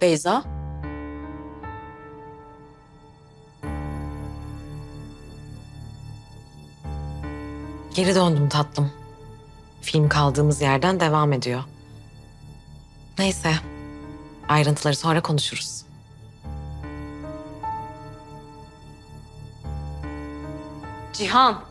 Beyza? Geri döndüm tatlım. Film kaldığımız yerden devam ediyor. Neyse, ayrıntıları sonra konuşuruz. Cihan.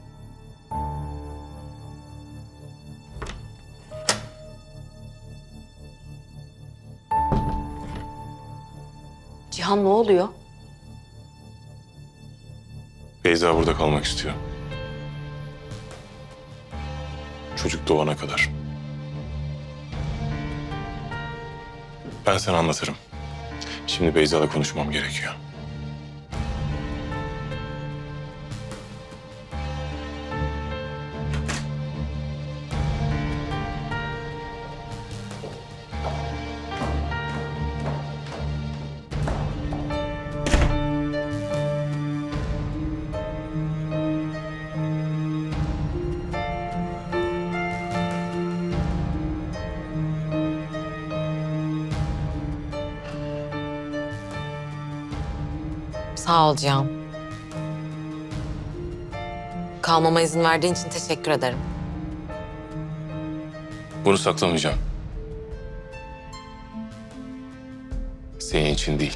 Cihan ne oluyor? Beyza burada kalmak istiyor. Çocuk doğana kadar. Ben sana anlatırım. Şimdi Beyza'la konuşmam gerekiyor. Sağ ol Cihan. Kalmama izin verdiğin için teşekkür ederim. Bunu saklamayacağım. Senin için değil.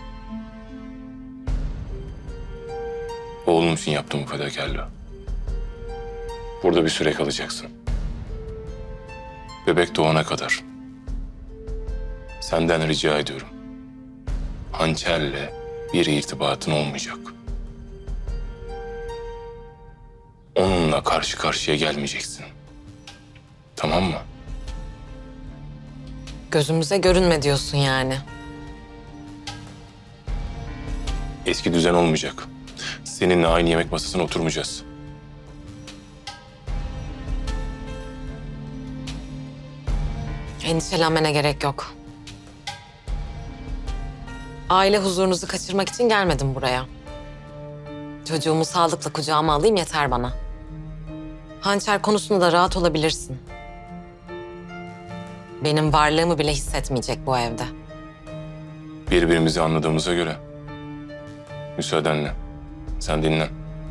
Oğlum için yaptığım bu fedakarlığı. Burada bir süre kalacaksın. Bebek doğana kadar. Senden rica ediyorum. Hançerle bir irtibatın olmayacak. Onunla karşı karşıya gelmeyeceksin. Tamam mı? Gözümüze görünme diyorsun yani. Eski düzen olmayacak. Seninle aynı yemek masasına oturmayacağız. Endişelenmene gerek yok. Aile huzurunuzu kaçırmak için gelmedim buraya. Çocuğumu sağlıkla kucağıma alayım yeter bana. Hançer konusunda da rahat olabilirsin. Benim varlığımı bile hissetmeyecek bu evde. Birbirimizi anladığımıza göre. Müsaadenle. Sen dinlen.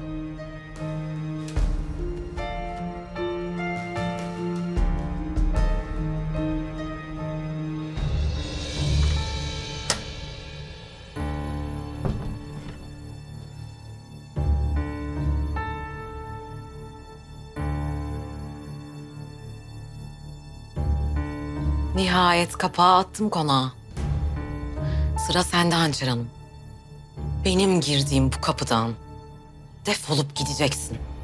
Nihayet kapağı attım konağa. Sıra sende Hançer Hanım. Benim girdiğim bu kapıdan defolup gideceksin.